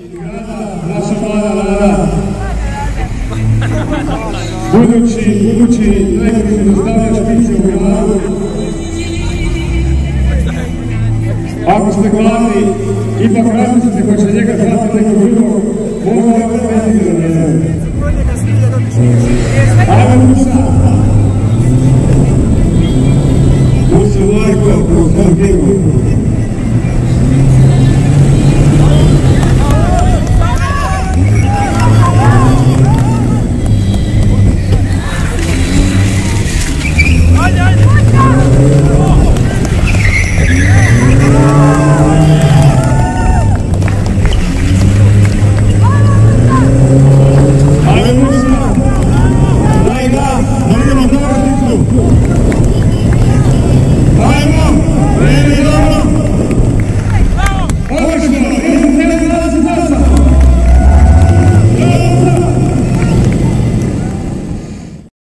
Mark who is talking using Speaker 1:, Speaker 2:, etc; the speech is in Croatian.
Speaker 1: Naša mlada Lara, budući najbolji dostavljač piće u gradu. Ako ste gladni, ipak razmislite ko će njega zvati neko drugo, možda ga vrmeti za njega. Ajmo Musa! Musa Marko, kroz tom knjigu.